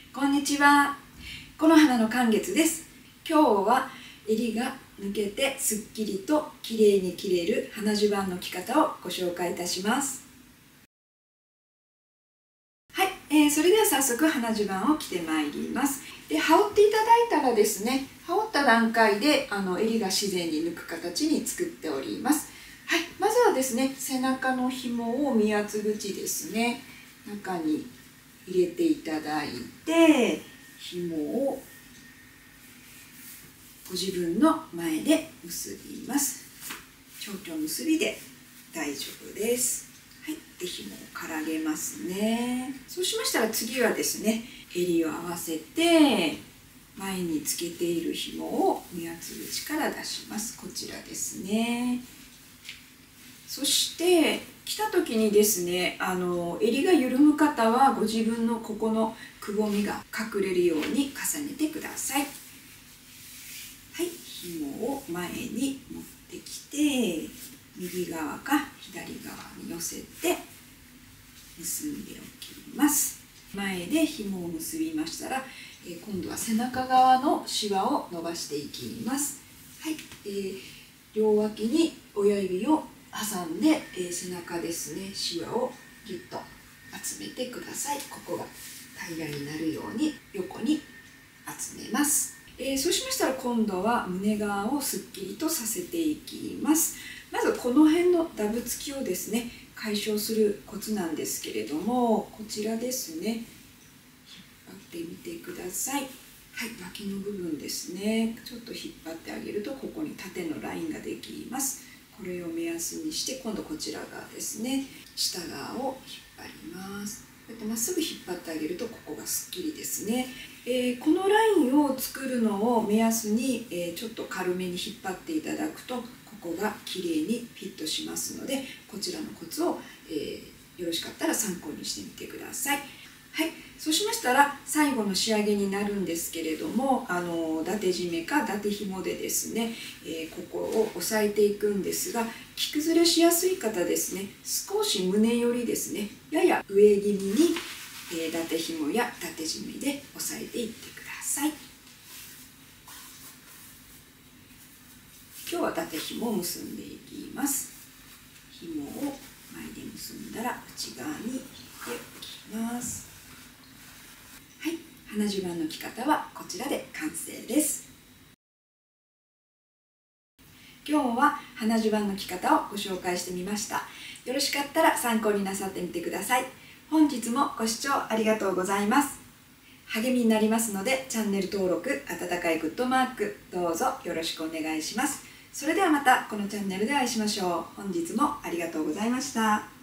こんにちは。この花の寒月です。今日は襟が抜けてすっきりと綺麗に切れる花襦袢の着方をご紹介いたします。はい、それでは早速花襦袢を着てまいります。で、羽織っていただいたらですね、羽織った段階で襟が自然に抜く形に作っております。はい、まずはですね、背中の紐を身厚口ですね、中に入れていただいて、紐をご自分の前で結びます。蝶々結びで大丈夫です。はい、で紐をからげますね。そうしましたら次はですね、襟を合わせて前につけている紐を身厚口から出します。こちらですね。そして着た時にですね、襟が緩む方はご自分のここのくぼみが隠れるように重ねてください。はい、紐を前に持ってきて右側か左側に寄せて結んでおきます。前で紐を結びましたら、今度は背中側のシワを伸ばしていきます。はい、両脇に親指を挟んで、背中ですね、シワをギュッと集めてください。ここが平らになるように横に集めます。そうしましたら今度は胸側をすっきりとさせていきます。まずこの辺のダブつきをですね、解消するコツなんですけれども、こちらですね、引っ張ってみてください。はい、脇の部分ですね、ちょっと引っ張ってあげるとここに縦のラインができます。これを目安にして今度こちら側ですね、下側を引っ張ります。こうやってまっすぐ引っ張ってあげるとここがすっきりですね。このラインを作るのを目安に、ちょっと軽めに引っ張っていただくとここがきれいにフィットしますので、こちらのコツを、よろしかったら参考にしてみてください。はい、そうしましたら最後の仕上げになるんですけれども、伊達締めか伊達紐でですね、ここを押さえていくんですが、着崩れしやすい方ですね、少し胸寄りですね、やや上気味に、伊達紐や伊達締めで押さえていってください。今日は伊達紐を結んでいきます。紐を前で結んだら内側に引いておきます。はい、花襦袢の着方はこちらで完成です。今日は花襦袢の着方をご紹介してみました。よろしかったら参考になさってみてください。本日もご視聴ありがとうございます。励みになりますのでチャンネル登録、温かいグッドマークどうぞよろしくお願いします。それではまたこのチャンネルでお会いしましょう。本日もありがとうございました。